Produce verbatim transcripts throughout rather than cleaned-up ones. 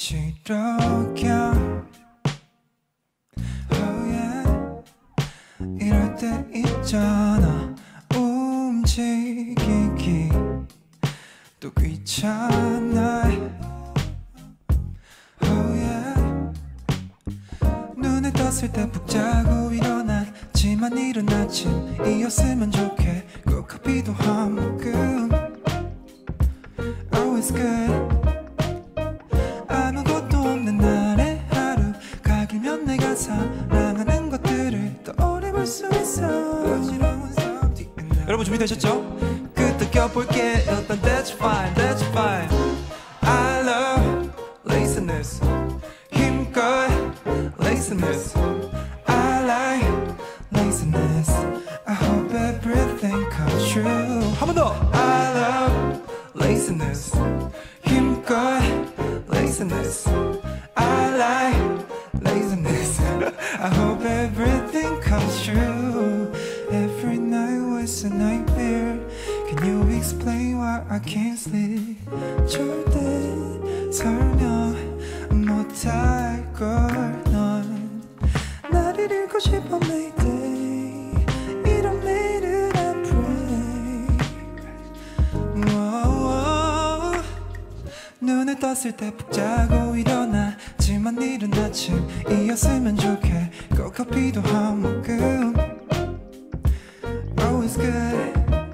지루겨 oh yeah. 이럴 때 있잖아 움직이기 또 귀찮아 oh yeah. 눈을 떴을 때 푹 자고 일어났지만 이른 아침이었으면 좋게 꼭 커피도 한 모금 always good 아무것도 없는 날의 하루 가기면 내가 사랑하는 것들을 떠올려볼 수 있어 여러분 준비되셨죠? 끄덕여볼게 일단 that's fine that's fine I love laziness 힘껏 laziness I like laziness I hope everything comes true 한 번 더 I love laziness 힘껏 laziness I like laziness I hope everything comes true Every night was a nightmare Can you explain why I can't sleep 절대 설명 못할 걸 넌 나를 잃고 싶어 Mayday 이런 매일을 I pray Whoa. 눈을 떴을 때 푹 자고 일어나지만 이른 아침이었으면 좋게 꼭 커피도 한 모금 Always good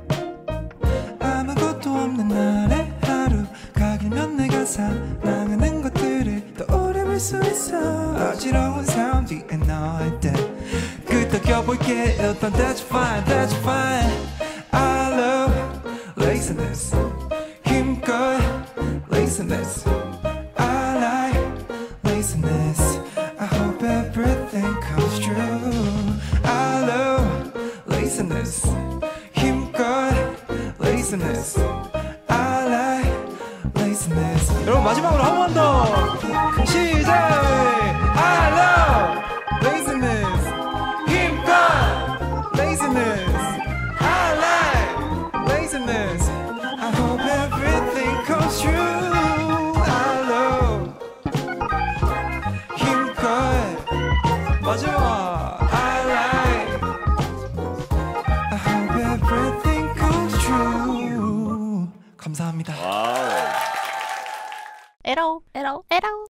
아무것도 없는 날의 하루 가기면 내가 사랑하는 것들을 떠올려볼 수 있어 어지러운 삶 뒤에 너의 때 끄덕여볼게 일단 that's fine that's fine I love laziness 힘껏 laziness I like laziness I hope everything comes true I love laziness 힘껏 laziness I like laziness 여러분 마지막으로 한 번 더 시작 I love laziness 힘껏 laziness I like laziness I hope everything comes true I love 힘껏 마지막 I like I hope everything comes true 감사합니다 에러 에러 에러